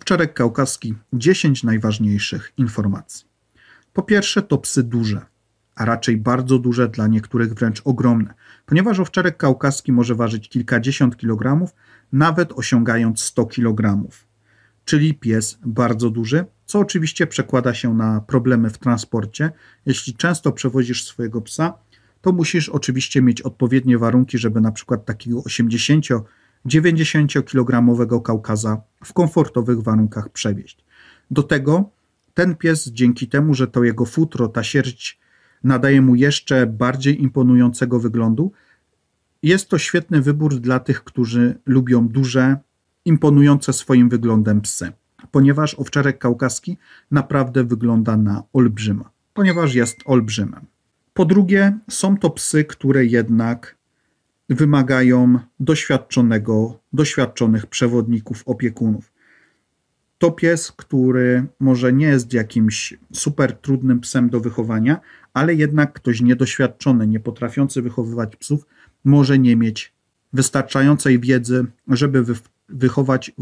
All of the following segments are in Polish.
Owczarek kaukaski 10 najważniejszych informacji. Po pierwsze to psy duże, a raczej bardzo duże, dla niektórych wręcz ogromne, ponieważ owczarek kaukaski może ważyć kilkadziesiąt kilogramów, nawet osiągając 100 kilogramów. Czyli pies bardzo duży, co oczywiście przekłada się na problemy w transporcie. Jeśli często przewozisz swojego psa, to musisz oczywiście mieć odpowiednie warunki, żeby na przykład takiego 80-90 kilogramowego Kaukaza w komfortowych warunkach przewieźć. Do tego ten pies, dzięki temu, że to jego futro, ta sierść nadaje mu jeszcze bardziej imponującego wyglądu, jest to świetny wybór dla tych, którzy lubią duże, imponujące swoim wyglądem psy, ponieważ owczarek kaukaski naprawdę wygląda na olbrzyma, ponieważ jest olbrzymem. Po drugie, są to psy, które jednak wymagają doświadczonych przewodników, opiekunów. To pies, który może nie jest jakimś super trudnym psem do wychowania, ale jednak ktoś niedoświadczony, nie potrafiący wychowywać psów, może nie mieć wystarczającej wiedzy, żeby wychować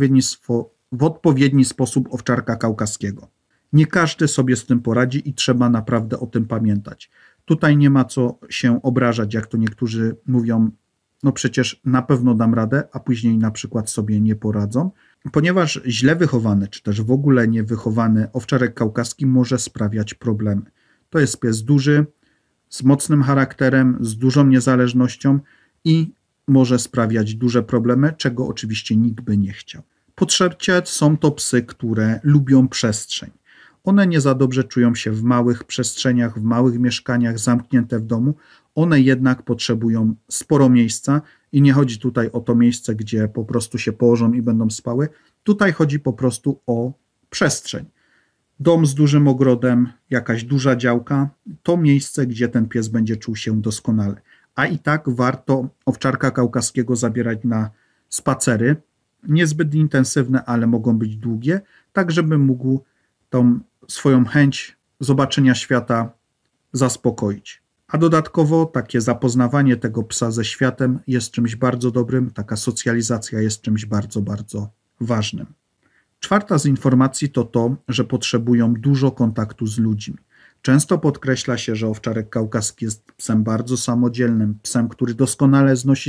w odpowiedni sposób owczarka kaukaskiego. Nie każdy sobie z tym poradzi i trzeba naprawdę o tym pamiętać. Tutaj nie ma co się obrażać, jak to niektórzy mówią, no przecież na pewno dam radę, a później na przykład sobie nie poradzą, ponieważ źle wychowany, czy też w ogóle niewychowany owczarek kaukaski może sprawiać problemy. To jest pies duży, z mocnym charakterem, z dużą niezależnością i może sprawiać duże problemy, czego oczywiście nikt by nie chciał. Po trzecie, są to psy, które lubią przestrzeń. One nie za dobrze czują się w małych przestrzeniach, w małych mieszkaniach, zamknięte w domu. One jednak potrzebują sporo miejsca i nie chodzi tutaj o to miejsce, gdzie po prostu się położą i będą spały. Tutaj chodzi po prostu o przestrzeń. Dom z dużym ogrodem, jakaś duża działka, to miejsce, gdzie ten pies będzie czuł się doskonale. A i tak warto owczarka kaukaskiego zabierać na spacery, niezbyt intensywne, ale mogą być długie, tak żeby mógł tą swoją chęć zobaczenia świata zaspokoić. A dodatkowo takie zapoznawanie tego psa ze światem jest czymś bardzo dobrym, taka socjalizacja jest czymś bardzo, bardzo ważnym. Czwarta z informacji to to, że potrzebują dużo kontaktu z ludźmi. Często podkreśla się, że owczarek kaukaski jest psem bardzo samodzielnym, psem, który doskonale znosi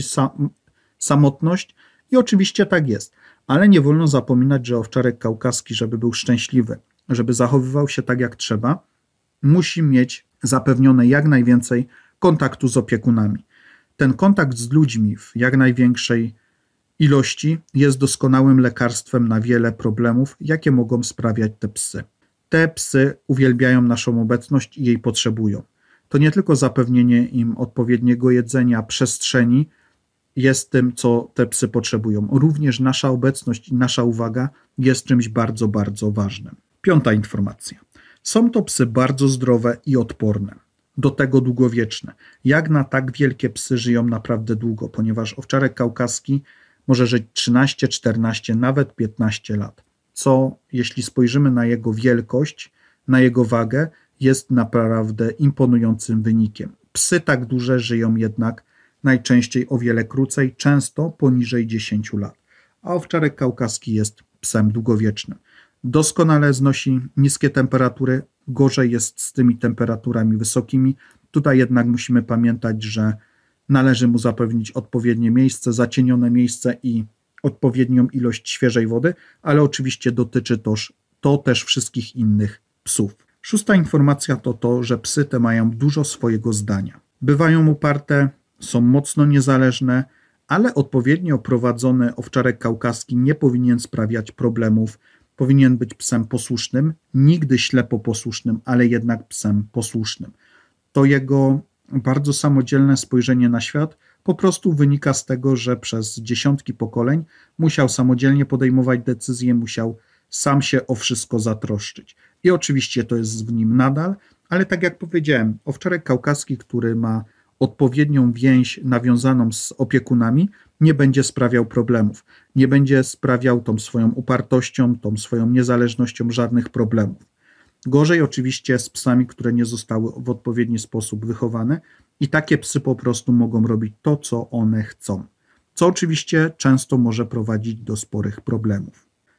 samotność i oczywiście tak jest, ale nie wolno zapominać, że owczarek kaukaski, żeby był szczęśliwy, żeby zachowywał się tak jak trzeba, musi mieć zapewnione jak najwięcej kontaktu z opiekunami. Ten kontakt z ludźmi w jak największej ilości jest doskonałym lekarstwem na wiele problemów, jakie mogą sprawiać te psy. Te psy uwielbiają naszą obecność i jej potrzebują. To nie tylko zapewnienie im odpowiedniego jedzenia, przestrzeni jest tym, co te psy potrzebują. Również nasza obecność i nasza uwaga jest czymś bardzo, bardzo ważnym. Piąta informacja. Są to psy bardzo zdrowe i odporne, do tego długowieczne. Jak na tak wielkie psy żyją naprawdę długo, ponieważ owczarek kaukaski może żyć 13, 14, nawet 15 lat, co jeśli spojrzymy na jego wielkość, na jego wagę, jest naprawdę imponującym wynikiem. Psy tak duże żyją jednak najczęściej o wiele krócej, często poniżej 10 lat, a owczarek kaukaski jest psem długowiecznym. Doskonale znosi niskie temperatury, gorzej jest z tymi temperaturami wysokimi. Tutaj jednak musimy pamiętać, że należy mu zapewnić odpowiednie miejsce, zacienione miejsce i odpowiednią ilość świeżej wody, ale oczywiście dotyczy to też wszystkich innych psów. Szósta informacja to to, że psy te mają dużo swojego zdania. Bywają uparte, są mocno niezależne, ale odpowiednio prowadzony owczarek kaukaski nie powinien sprawiać problemów. Powinien być psem posłusznym, nigdy ślepo posłusznym, ale jednak psem posłusznym. To jego bardzo samodzielne spojrzenie na świat po prostu wynika z tego, że przez dziesiątki pokoleń musiał samodzielnie podejmować decyzje, musiał sam się o wszystko zatroszczyć. I oczywiście to jest w nim nadal, ale tak jak powiedziałem, owczarek kaukaski, który ma odpowiednią więź nawiązaną z opiekunami, nie będzie sprawiał problemów. Nie będzie sprawiał tą swoją upartością, tą swoją niezależnością żadnych problemów. Gorzej oczywiście z psami, które nie zostały w odpowiedni sposób wychowane i takie psy po prostu mogą robić to, co one chcą, co oczywiście często może prowadzić do sporych problemów.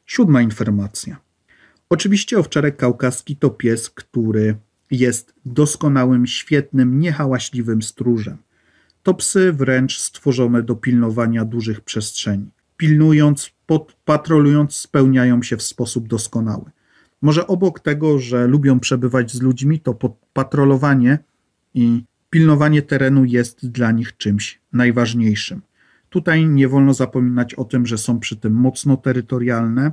7. informacja. Oczywiście owczarek kaukaski to pies, który jest doskonałym, świetnym, niehałaśliwym stróżem. To psy wręcz stworzone do pilnowania dużych przestrzeni. Pilnując, patrolując, spełniają się w sposób doskonały. Może obok tego, że lubią przebywać z ludźmi, to patrolowanie i pilnowanie terenu jest dla nich czymś najważniejszym. Tutaj nie wolno zapominać o tym, że są przy tym mocno terytorialne,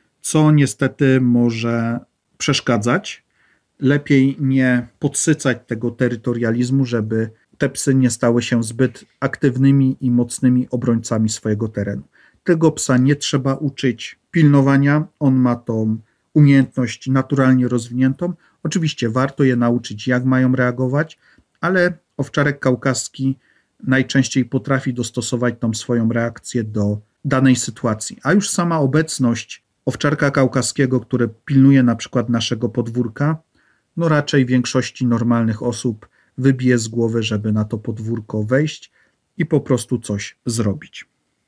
co niestety może przeszkadzać. Lepiej nie podsycać tego terytorializmu, żeby te psy nie stały się zbyt aktywnymi i mocnymi obrońcami swojego terenu. Tego psa nie trzeba uczyć pilnowania, on ma tą umiejętność naturalnie rozwiniętą. Oczywiście warto je nauczyć, jak mają reagować, ale owczarek kaukaski najczęściej potrafi dostosować tą swoją reakcję do danej sytuacji. A już sama obecność owczarka kaukaskiego, który pilnuje na przykład naszego podwórka, no raczej większości normalnych osób wybije z głowy, żeby na to podwórko wejść i po prostu coś zrobić.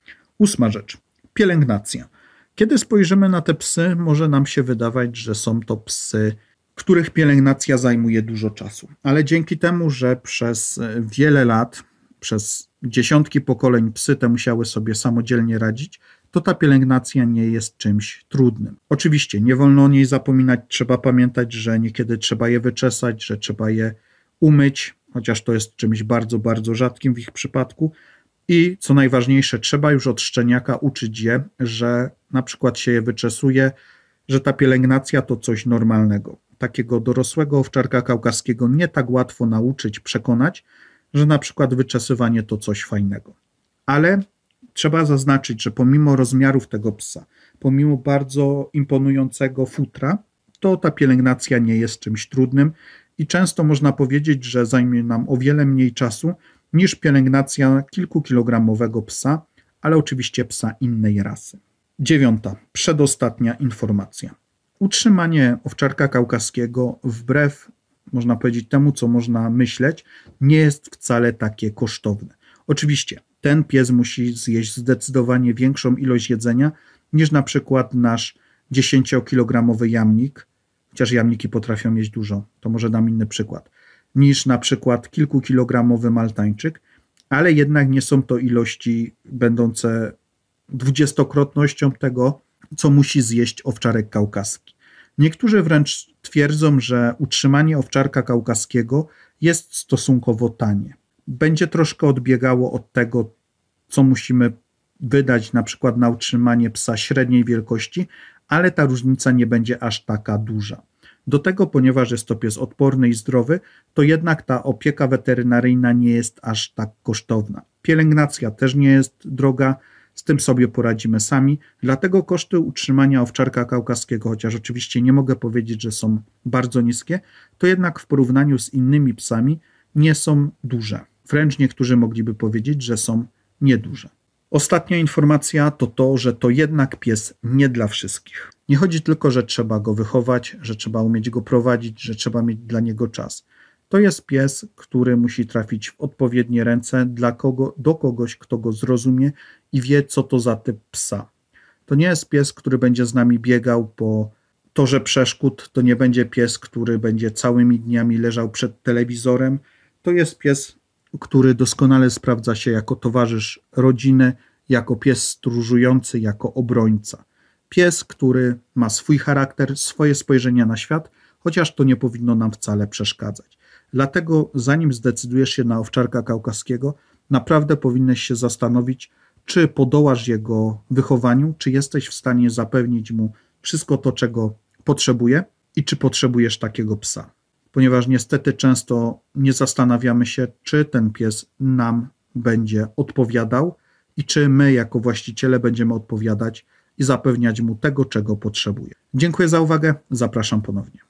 8. rzecz. Pielęgnacja. Kiedy spojrzymy na te psy, może nam się wydawać, że są to psy, których pielęgnacja zajmuje dużo czasu. Ale dzięki temu, że przez wiele lat, przez dziesiątki pokoleń psy te musiały sobie samodzielnie radzić, to ta pielęgnacja nie jest czymś trudnym. Oczywiście nie wolno o niej zapominać, trzeba pamiętać, że niekiedy trzeba je wyczesać, że trzeba je umyć, chociaż to jest czymś bardzo, bardzo rzadkim w ich przypadku. I co najważniejsze, trzeba już od szczeniaka uczyć je, że na przykład się je wyczesuje, że ta pielęgnacja to coś normalnego. Takiego dorosłego owczarka kaukaskiego nie tak łatwo nauczyć, przekonać, że na przykład wyczesywanie to coś fajnego. Ale trzeba zaznaczyć, że pomimo rozmiarów tego psa, pomimo bardzo imponującego futra, to ta pielęgnacja nie jest czymś trudnym i często można powiedzieć, że zajmie nam o wiele mniej czasu niż pielęgnacja kilkukilogramowego psa, ale oczywiście psa innej rasy. 9. Przedostatnia informacja. Utrzymanie owczarka kaukaskiego wbrew, można powiedzieć, temu, co można myśleć, nie jest wcale takie kosztowne. Oczywiście ten pies musi zjeść zdecydowanie większą ilość jedzenia niż na przykład nasz 10-kilogramowy jamnik, chociaż jamniki potrafią jeść dużo, to może dam inny przykład, niż na przykład kilkukilogramowy maltańczyk, ale jednak nie są to ilości będące 20-krotnością tego, co musi zjeść owczarek kaukaski. Niektórzy wręcz twierdzą, że utrzymanie owczarka kaukaskiego jest stosunkowo tanie. Będzie troszkę odbiegało od tego, co musimy wydać na przykład na utrzymanie psa średniej wielkości, ale ta różnica nie będzie aż taka duża. Do tego, ponieważ jest to pies odporny i zdrowy, to jednak ta opieka weterynaryjna nie jest aż tak kosztowna. Pielęgnacja też nie jest droga, z tym sobie poradzimy sami, dlatego koszty utrzymania owczarka kaukaskiego, chociaż oczywiście nie mogę powiedzieć, że są bardzo niskie, to jednak w porównaniu z innymi psami nie są duże. Wręcz niektórzy mogliby powiedzieć, że są nieduże. Ostatnia informacja to to, że to jednak pies nie dla wszystkich. Nie chodzi tylko, że trzeba go wychować, że trzeba umieć go prowadzić, że trzeba mieć dla niego czas. To jest pies, który musi trafić w odpowiednie ręce do kogoś, kto go zrozumie i wie, co to za typ psa. To nie jest pies, który będzie z nami biegał po torze przeszkód, to nie będzie pies, który będzie całymi dniami leżał przed telewizorem. To jest pies, który doskonale sprawdza się jako towarzysz rodziny, jako pies stróżujący, jako obrońca. Pies, który ma swój charakter, swoje spojrzenie na świat, chociaż to nie powinno nam wcale przeszkadzać. Dlatego zanim zdecydujesz się na owczarka kaukaskiego, naprawdę powinieneś się zastanowić, czy podołasz jego wychowaniu, czy jesteś w stanie zapewnić mu wszystko to, czego potrzebuje i czy potrzebujesz takiego psa. Ponieważ niestety często nie zastanawiamy się, czy ten pies nam będzie odpowiadał i czy my jako właściciele będziemy odpowiadać i zapewniać mu tego, czego potrzebuje. Dziękuję za uwagę, zapraszam ponownie.